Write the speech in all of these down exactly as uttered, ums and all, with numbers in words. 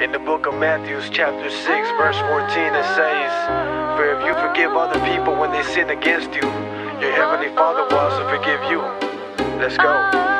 In the book of Matthew, chapter six, verse fourteen, it says, "For if you forgive other people when they sin against you, your heavenly Father will also forgive you." Let's go.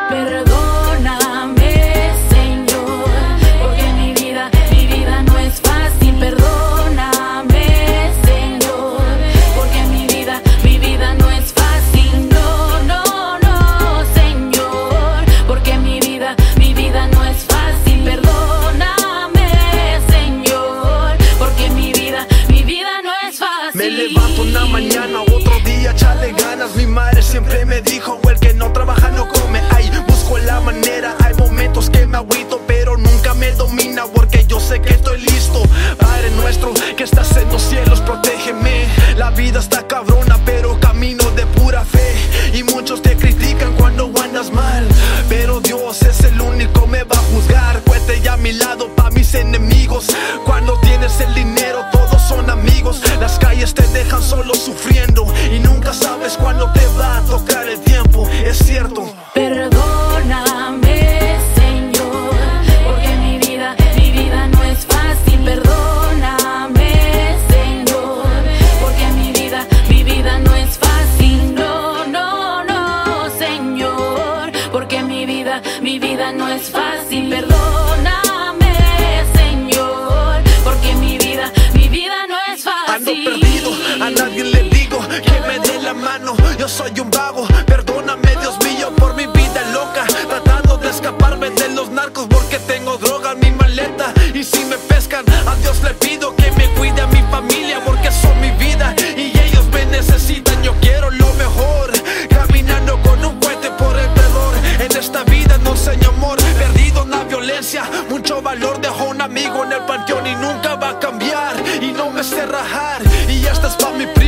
Perdóname, Señor, porque mi vida, mi vida no es fácil. Perdóname, Señor, porque mi vida, mi vida no es fácil. No, no, no, Señor, porque mi vida, mi vida no es fácil. Perdóname, Señor, porque mi vida, mi vida no es fácil. Me levanto una mañana, otro día, chale ganas. Mi madre siempre me dijo, el que no trabaja no come. Ay, busco la manera, hay momentos que me agüito, pero nunca me domina, porque yo sé que estoy listo. Padre nuestro que estás en los cielos, protégeme. La vida está cabrona, pero camino de pura fe. Y muchos te critican cuando andas mal, pero Dios es el único me va a juzgar. Cuete ya a mi lado pa' mis enemigos. Cuando tienes el dinero todos son amigos. Las calles te dejan solo sufriendo, y nunca sabes cuándo te va a tocar el tiempo. Es cierto. Perdóname, Señor, porque mi vida, mi vida no es fácil. Perdóname, Señor, porque mi vida, mi vida no es fácil. No, no, no, Señor, porque mi vida, mi vida no es fácil. Perdóname, Señor, porque mi vida, mi vida no es fácil. Ando perdido, a nadie le digo que me dé la mano. Yo soy un vago, perdóname Dios mío por mi vida loca, tratando de escaparme de los narcos porque tengo droga en mi maleta. Y si me pescan, a Dios le pido que me cuide a mi familia, porque son mi vida y ellos me necesitan. Yo quiero lo mejor, caminando con un puente por el terror. En esta vida no enseño amor, perdido en la violencia. Mucho valor dejó un amigo en el panteón y nunca va a cambiar. Y no me sé rajar, y esta es pa' mi